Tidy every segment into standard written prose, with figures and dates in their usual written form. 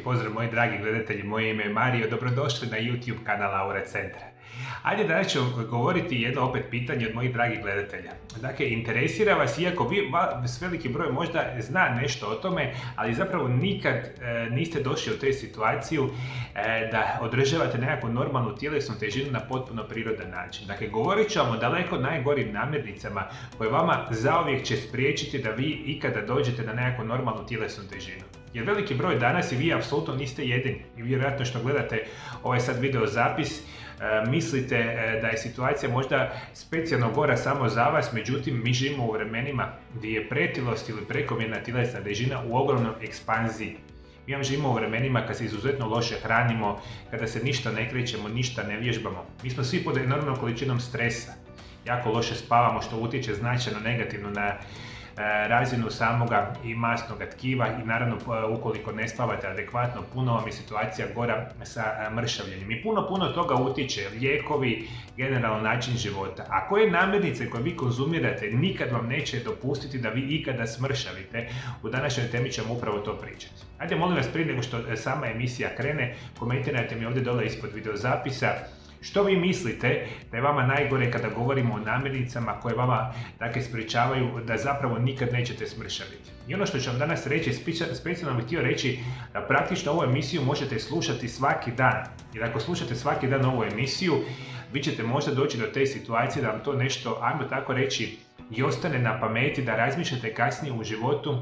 pozdrav moji dragi gledatelji, moje ime je Mario, dobrodošli na YouTube kanal Aura Centra. Ajde, danas ću govoriti jedno opet pitanje od mojih dragih gledatelja. Dakle, interesira vas, iako s veliki broj možda zna nešto o tome, ali zapravo nikad niste došli u tu situaciju da održavate nekakvu normalnu tjelesnu težinu na potpuno prirodan način. Dakle, govorit ću vam o daleko najgorim namirnicama koje vama zauvijek će spriječiti da vi ikada dođete na nekakvu normalnu tjelesnu težinu. Jer veliki broj danas i vi apsolutno niste jedini. I vjerojatno što gledate ovaj sad video zapis, mislite da je situacija možda specijalno gora samo za vas, međutim mi živimo u vremenima gdje je pretilost ili prekomjerna tjelesna težina u ogromnom ekspanziji. Mi vam živimo u vremenima kad se izuzetno loše hranimo, kada se ništa ne krećemo, ništa ne vježbamo. Mi smo svi pod enormnom količinom stresa. Jako loše spavamo, što utječe značajno negativno na razinu samoga i masnog tkiva i naravno ukoliko ne spavate adekvatno, puno vam je situacija gora sa mršavljenjem. I puno toga utječe, lijekovi, generalno način života. A koje namirnice koje vi konzumirate nikad vam neće dopustiti da vi ikada smršavite, u današnjoj temi ćemo upravo to pričati. Ajde, molim vas, prije nego što sama emisija krene, komentirajte mi ovdje dole ispod videozapisa što vi mislite da je vama najgore kada govorimo o namirnicama koje vama sprječavaju da zapravo nikad nećete smršaviti. I ono što ću vam danas reći, specijalno bih htio reći da praktično ovu emisiju možete slušati svaki dan. Jer ako slušate svaki dan ovu emisiju, vi ćete možda doći do te situacije da vam to nešto, ajmo tako reći, i ostane na pameti, da razmišljate kasnije u životu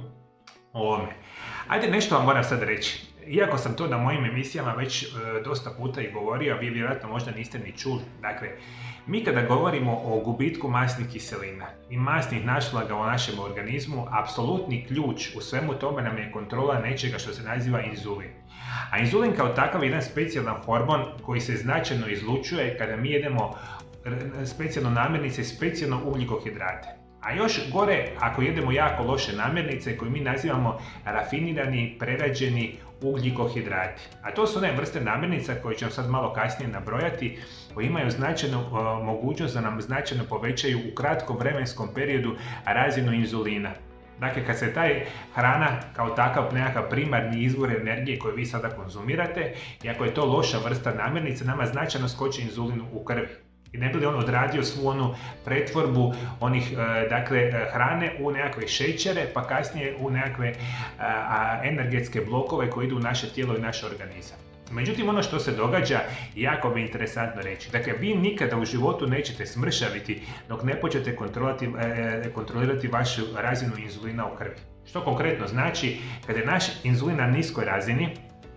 o ovome. Ajde, nešto vam moram sad reći. Iako sam to na mojim emisijama već dosta puta i govorio, vi vjerojatno možda niste ni čuli. Dakle, mi kada govorimo o gubitku masnih kiselina i masnih naslaga u našem organizmu, apsolutni ključ u svemu tome nam je kontrola nečega što se naziva inzulin. A inzulin kao takav je jedan specijalan hormon koji se značajno izlučuje kada mi jedemo specijalno namirnice, specijalno ugljikohidrate. A još gore ako jedemo jako loše namirnice koje mi nazivamo rafinirani, prerađeni ugljikohidrati. A to su one vrste namirnica koje ću vam sad malo kasnije nabrojati, koje imaju značajnu mogućnost da nam značajno povećaju u kratkom vremenskom periodu razinu inzulina. Dakle, kad se taj hrana kao takav nekakav primarni izvor energije koju vi sada konzumirate, i ako je to loša vrsta namirnice, nama značajno skoči inzulin u krvi. I ne bi li on odradio svu onu pretvorbu onih hrane u nekakve šećere, pa kasnije u nekakve energetske blokove koji idu u naše tijelo i naš organizam. Međutim, ono što se događa jako bi interesantno reći. Dakle, vi nikada u životu nećete smršaviti dok ne počnete kontrolirati vašu razinu inzulina u krvi. Što konkretno znači, kada je naš inzulin na niskoj razini,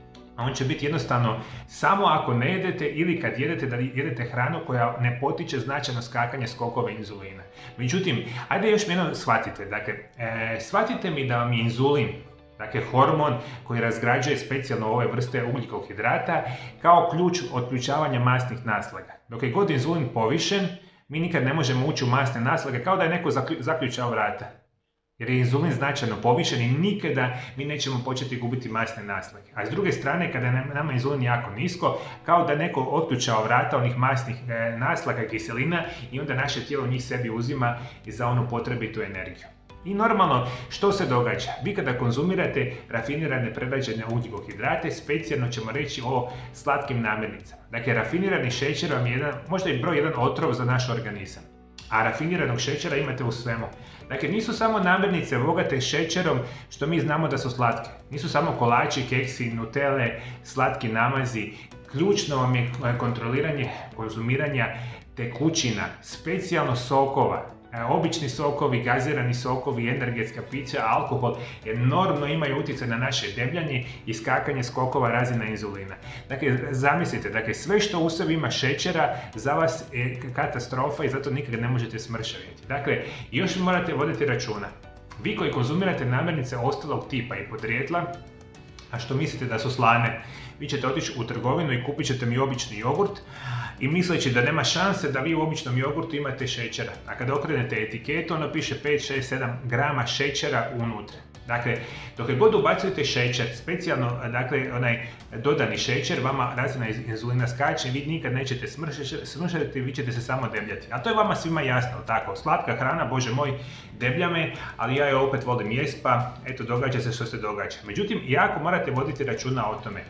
on će biti jednostavno samo ako ne jedete ili kad jedete da jedete hranu koja ne potiče značajno skakanje skokova inzulina. Međutim, ajde još jednom shvatite. Dakle, shvatite mi da vam je inzulin, dakle hormon koji razgrađuje specijalno ove vrste ugljikohidrata, kao ključ otključavanja masnih naslaga. Dok je god inzulin povišen, mi nikad ne možemo ući u masne naslage, kao da je neko zaključao vrata. Jer je inzulin značajno povišen i nikada mi nećemo početi gubiti masne naslage. A s druge strane, kada je nama inzulin jako nisko, kao da neko otključao vrata onih masnih naslaga i kiselina i onda naše tijelo njih sebi uzima i za onu potrebitu energiju. I normalno, što se događa? Vi kada konzumirate rafinirane prerađene ugljikohidrate, specijalno ćemo reći o slatkim namirnicama. Dakle, rafinirani šećer vam je možda i broj jedan otrov za naš organizam. A rafiniranog šećera imate u svemu. Dakle, nisu samo namirnice bogate šećerom što mi znamo da su slatke. Nisu samo kolači, keksi, nutele, slatki namazi. Ključno vam je kontroliranje konzumiranja tekućina, specijalno sokova. Obični sokovi, gazirani sokovi, energetska pića, alkohol enormno imaju utjecaj na naše debljanje i skakanje skokova razina inzulina. Dakle, zamislite, sve što u sebi ima šećera za vas je katastrofa i zato nikad ne možete smršaviti. Dakle, još morate voditi računa. Vi koji konzumirate namirnice ostalog tipa i podrijetla, a što mislite da su slane, vi ćete otići u trgovinu i kupit ćete mi obični jogurt i misleći da nema šanse da vi u običnom jogurtu imate šećera. A kada okrenete etiketu, ono piše 5, 6, 7 grama šećera unutra. Dakle, dok god ubacujete šećer, specijalno, dakle, onaj dodani šećer, vama razina inzulina skače, vi nikad nećete smršati, vi ćete se samo debljati. A to je vama svima jasno, tako? Slatka hrana, bože moj, deblja me, ali ja je opet volim jest, pa eto, događa se što se događa. Međutim, jako morate voditi računa o tome.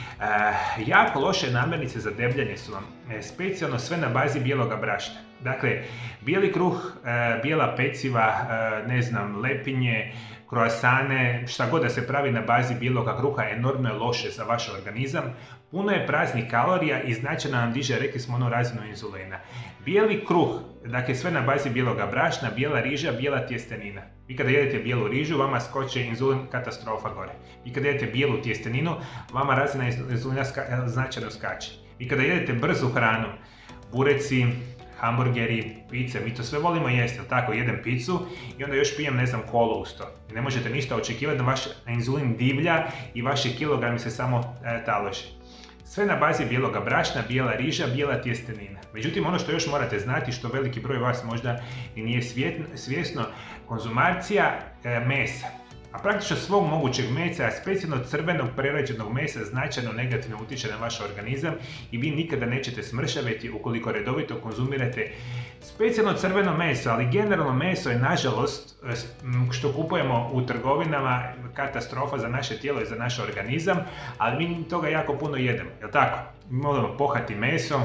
Jako loše namirnice za debljanje su vam specijalno sve na bazi bijeloga brašna. Dakle, bijeli kruh, bijela peciva, ne znam, lepinje, kroasane, šta god da se pravi na bazi bijeloga kruha, enormno je loše za vaš organizam. Puno je praznih kalorija i značajno nam diže, rekli smo, ono razinu inzulina. Bijeli kruh, dakle sve na bazi bijeloga brašna, bijela riža, bijela tjestenina. Vi kada jedete bijelu rižu, vama skoče inzulin, katastrofa gore. Vi kada jedete bijelu tjesteninu, vama razina inzulina značajno skače. Vi kada jedete brzu hranu, bureci, hamburgeri, pice, mi to sve volimo jesti, jel tako? Jedem picu i onda još pijem, ne znam, kolu uz to. Ne možete ništa očekivati da vaš inzulin divlja i vaši kilogrami se samo talože. Sve na bazi bijeloga brašna, bijela riža, bijela tjestenina. Međutim, ono što još morate znati, što veliki broj vas možda i nije svjesno, konzumacija mesa. A praktično svog mogućeg mesa, a specijalno crvenog prerađenog mesa, značajno negativno utječe na vaš organizam i vi nikada nećete smršaviti ukoliko redovito konzumirate specijalno crveno meso, ali generalno meso je, nažalost, što kupujemo u trgovinama, katastrofa za naše tijelo i za naš organizam, ali mi toga jako puno jedemo, jel tako? Mi volimo pohati meso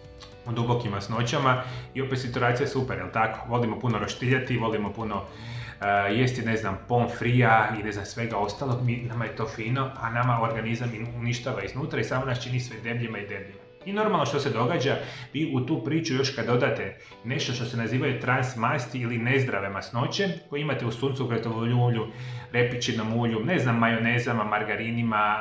u dubokim masnoćama i opet situacija je super, jel tako? Volimo puno roštiljati, volimo puno jesti, ne znam, pomfrija i ne znam, svega ostalog, nama je to fino, a nama organizam uništava iznutra i samo nas čini sve debljima i debljima. I normalno što se događa, vi u tu priču još kad dodate nešto što se nazivaju trans masti ili nezdrave masnoće, koje imate u suncokretovom ulju, repičinom ulju, ne znam, majonezama, margarinima,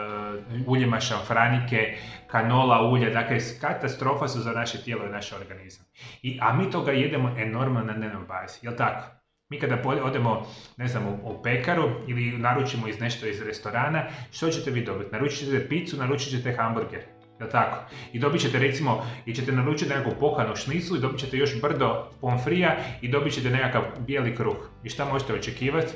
uljima šamfranike, kanola ulja, dakle katastrofa su za naše tijelo i naš organizam. A mi toga jedemo enormno na dnevnoj bazi, jel tako? Mi kada odemo, ne znam, u pekaru ili naručimo nešto iz restorana, što ćete vi dobiti? Naručit ćete picu, naručit ćete hamburger, jel tako? I dobit ćete, recimo, i ćete naručiti nekakvu pohanu šniclu i dobit ćete još brdo pomfrija i dobit ćete nekakav bijeli kruh. I šta možete očekivati?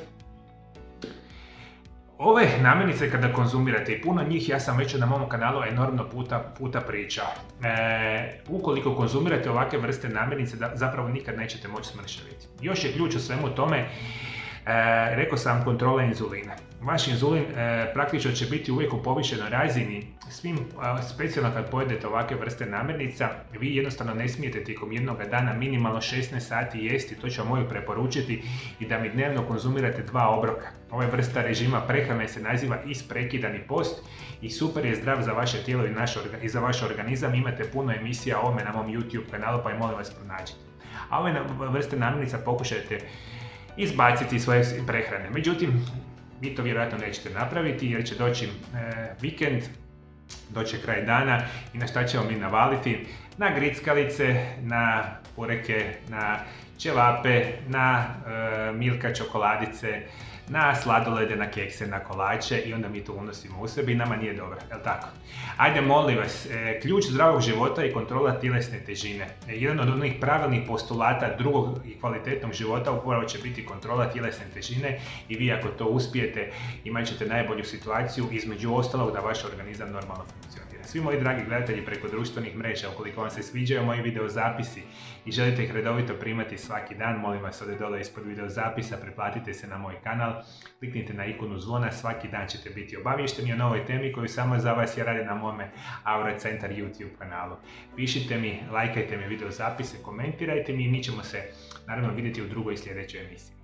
Ove namirnice kada konzumirate, i puno njih, ja sam već na mom kanalu enormno puta pričao. Ukoliko konzumirate ovakve vrste namirnice, zapravo nikad nećete moći smršaviti. Još je ključ u svemu tome, rekao sam, kontrola inzulina. Vaš inzulin praktično će biti uvijek u povišenoj razini, specijalno kad pojedete ovakve vrste namirnica, vi jednostavno ne smijete tijekom jednog dana minimalno 16 sati jesti, to ću vam moju preporučiti, i da mi dnevno konzumirate 2 obroka. Ova vrsta režima prehrane se naziva isprekidani post i super je zdrav za vaše tijelo i za vaš organizam. Imate puno emisija o ovome na mom YouTube kanalu, pa i molim vas pronađite. A ove vrste namirnica pokušajte izbaciti iz svoje prehrane. Međutim, vi to vjerojatno nećete napraviti jer će doći vikend, doći kraj dana i na šta ćemo mi navaliti? Na grickalice, na pureke, na ćevape, na Milka čokoladice, na sladolede, na kekse, na kolače i onda mi to unosimo u sebi i nama nije dobro, jel tako? Ajde, molim vas, ključ zdravog života je kontrola tjelesne težine. Jedan od onih pravilnih postulata drugog i kvalitetnog života upravo će biti kontrola tjelesne težine i vi ako to uspijete imat ćete najbolju situaciju, između ostalog da vaš organizam normalno funkcionira. Svi moji dragi gledatelji preko društvenih mreža, ukoliko vam se sviđaju moji videozapisi i želite ih redovito primati svaki dan, molim vas ovdje dole ispod videozapisa, pretplatite se na moj kanal, kliknite na ikonu zvona, svaki dan ćete biti obavješteni o novoj temi koju samo za vas ja radim na mome Aura Centar YouTube kanalu. Pišite mi, lajkajte mi videozapise, komentirajte mi i mi ćemo se naravno vidjeti u drugoj sljedećoj emisiji.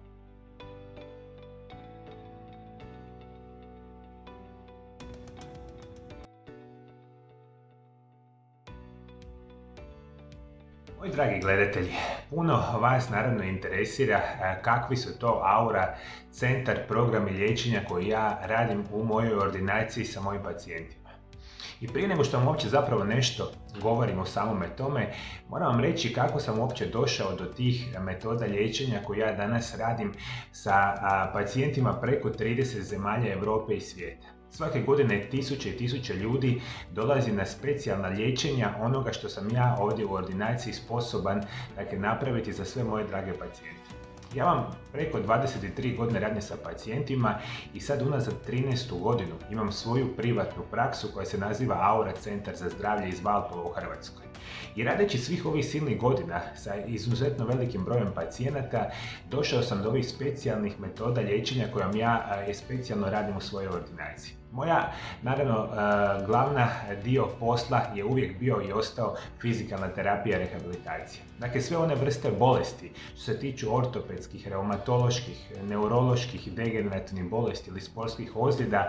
Moji dragi gledatelji, puno vas naravno interesira kakvi su to Aura Centar programi liječenja koji ja radim u mojoj ordinaciji sa mojim pacijentima. I prije nego što vam uopće zapravo nešto govorim o samome tome, moram vam reći kako sam uopće došao do tih metoda liječenja koje ja danas radim sa pacijentima preko 30 zemalja Europe i svijeta. Svake godine tisuće i tisuće ljudi dolazi na specijalna liječenja onoga što sam ja ovdje u ordinaciji sposoban napraviti za sve moje drage pacijente. Ja vam preko 23 godine radim sa pacijentima i sad unazad 13. godinu imam svoju privatnu praksu koja se naziva Aura Centar za zdravlje iz Valpova u Hrvatskoj. I radeći svih ovih silnih godina sa izuzetno velikim brojem pacijenata, došao sam do ovih specijalnih metoda liječenja kojom ja specijalno radim u svojoj ordinaciji. Moja, naravno, glavna dio posla je uvijek bio i ostao fizikalna terapija i rehabilitacija. Dakle, sve one vrste bolesti što se tiču ortopedskih, reumatoloških, neuroloških i degenerativnih bolesti ili sportskih ozljeda,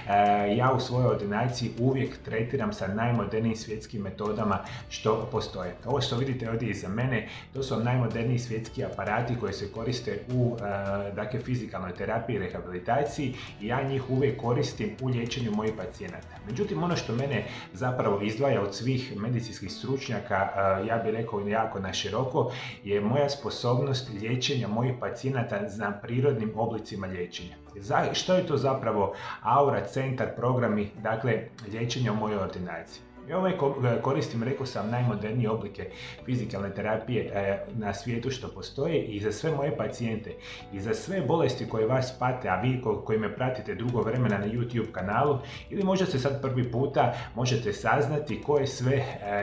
ja u svojoj ordinaciji uvijek tretiram sa najmodernijim svjetskim metodama što postoje. Ovo što vidite ovdje iza mene, to su najmoderniji svjetski aparati koji se koriste u fizikalnoj terapiji i rehabilitaciji i ja njih uvijek koristim u liječenju mojih pacijenata. Međutim, ono što mene zapravo izdvaja od svih medicinskih stručnjaka, ja bih rekao jako na široko, je moja sposobnost liječenja mojih pacijenata na prirodnim oblicima liječenja. Što je to zapravo Aura Centar programi, liječenja u mojoj ordinaciji? Ja koristim, rekao sam, najmodernije oblike fizikalne terapije na svijetu što postoje i za sve moje pacijente i za sve bolesti koje vas pate, a vi koji me pratite dugo vremena na YouTube kanalu ili možda se sad prvi puta možete saznati koje sve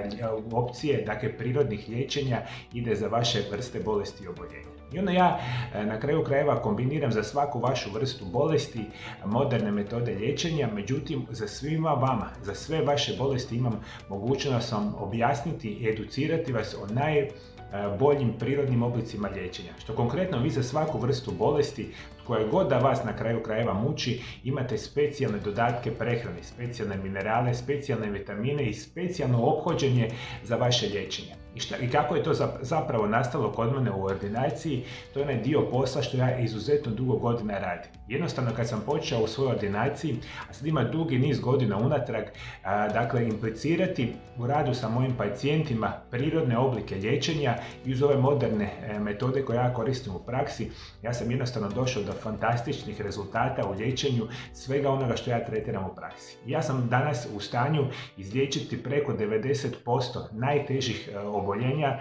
opcije, prirodnih liječenja ide za vaše vrste bolesti i oboljenja. I onda ja na kraju krajeva kombiniram za svaku vašu vrstu bolesti moderne metode liječenja, međutim za svima vama, za sve vaše bolesti imam mogućnost vam objasniti i educirati vas o najboljim prirodnim oblicima liječenja. Što konkretno vi za svaku vrstu bolesti koja god da vas na kraju krajeva muči, imate specijalne dodatke prehrane, specijalne minerale, specijalne vitamine i specijalno ophođenje za vaše liječenje. I kako je to zapravo nastalo kod mene u ordinaciji, to je onaj dio posla što ja izuzetno dugo godina radim. Jednostavno kad sam počeo u svojoj ordinaciji, a sad ima dugi niz godina unatrag, implicirati u radu sa mojim pacijentima prirodne oblike liječenja i uz ove moderne metode koje ja koristim u praksi, ja sam jednostavno došao do fantastičnih rezultata u liječenju svega onoga što ja tretiram u praksi. Ja sam danas u stanju izliječiti preko 90% najtežih oboljenja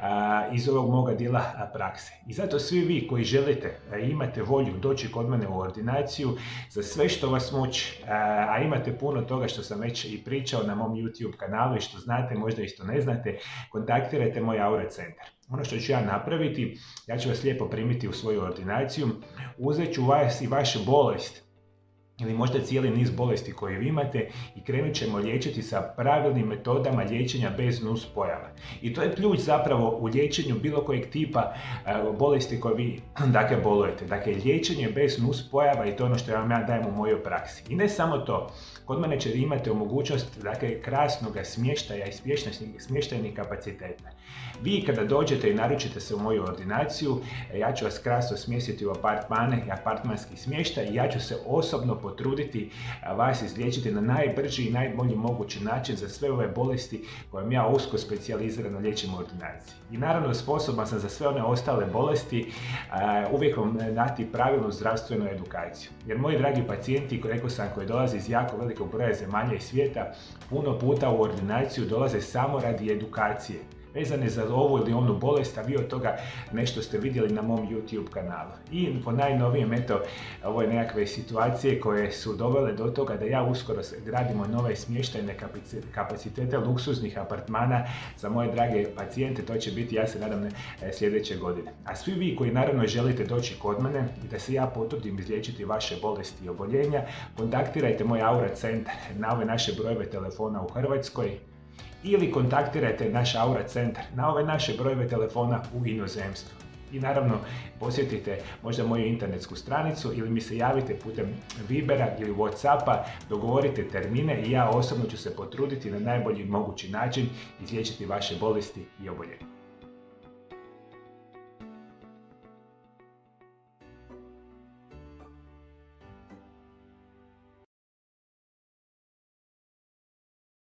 iz ovog moga dijela prakse. I zato svi vi koji želite i imate volju doći kod mene u ordinaciju za sve što vas muči, a imate puno toga što sam već i pričao na mom YouTube kanalu i što znate, možda i što ne znate, kontaktirajte moj Aura Centar. Ono što ću ja napraviti, ja ću vas lijepo primiti u svoju ordinaciju, uzet ću vas i vašu bolest ili možda cijeli niz bolesti koje vi imate i krenut ćemo liječiti sa pravilnim metodama liječenja bez nuspojava. I to je ključ zapravo u liječenju bilo kojeg tipa bolesti koje vi bolujete. Dakle, liječenje bez nuspojava i to je ono što ja vam dajem u mojoj praksi. I ne samo to, kod mene ćete imati mogućnost krasnog smještaja i smještajnih kapaciteta. Vi kada dođete i naručite se u moju ordinaciju, ja ću vas krasno smjestiti u apartmane i apartmanski smještaj i ja ću se osobno potruditi vas izliječiti na najbrži i najbolji mogući način za sve ove bolesti koje ja usko specijalizirano liječim u ordinaciji. I naravno sposoban sam za sve one ostale bolesti uvijek vam dati pravilnu zdravstvenu edukaciju. Jer moji dragi pacijenti, rekao sam, koji dolaze iz jako velikog broja zemalja i svijeta, puno puta u ordinaciju dolaze samo radi edukacije vezane za ovu ili onu bolest, a vi od toga nešto ste vidjeli na mom YouTube kanalu. I po najnovijem, ovo je nekakve situacije koje su dovele do toga da ja uskoro gradimo nove smještajne kapacitete luksuznih apartmana za moje drage pacijente, to će biti, ja se nadam, sljedeće godine. A svi vi koji naravno želite doći kod mene i da se ja potrudim izliječiti vaše bolesti i oboljenja, kontaktirajte moj Aura Centar na ove naše brojeve telefona u Hrvatskoj ili kontaktirajte naš Aura Centar na ove naše brojeve telefona u inozemstvu. I naravno posjetite možda moju internetsku stranicu ili mi se javite putem Vibera ili Whatsappa, dogovorite termine i ja osobno ću se potruditi na najbolji mogući način izliječiti vaše bolesti i oboljenja.